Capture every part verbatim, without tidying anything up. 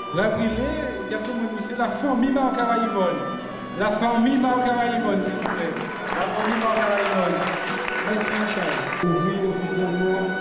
La brûlée, c'est la famille Marcaraïbonne. La famille Marcaraïbonne, s'il vous plaît. La famille Marcaraïbonne. Merci, Michel. Oui, officiellement.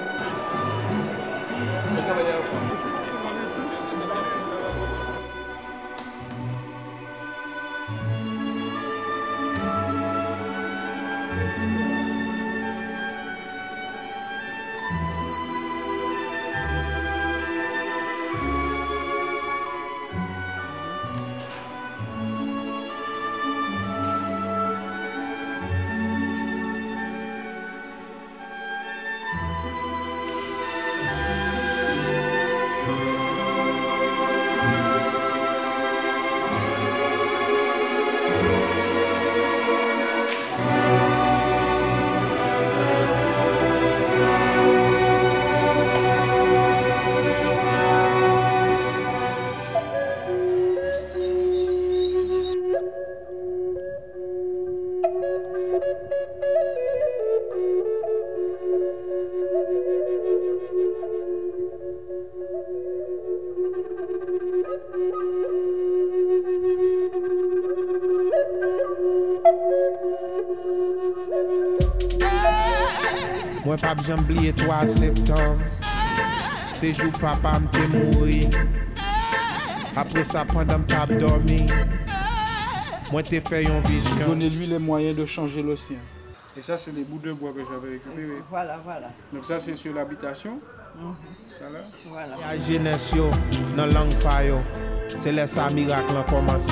Moi pas besoin oublier trois septembre. C'est jour papa m'était mouru. Après ça pendant que t'as dormi. Moi t'ai fait une vision. Donnez-lui les moyens de changer le sien. Et ça c'est les bouts de bois que j'avais récupérés. Voilà, voilà. Donc ça c'est sur l'habitation. Mm-hmm. Ça là. Voilà. La jeunesse yo, dans langue pa yo. C'est là ça miracle a commencé.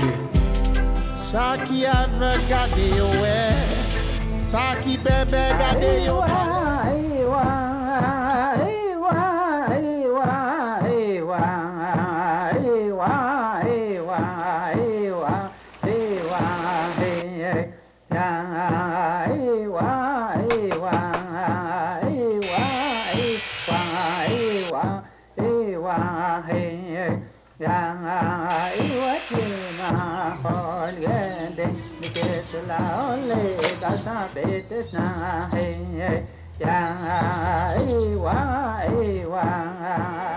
Ça qui avait gardé yo ouais. Ça qui bébé gardé yo. Ya,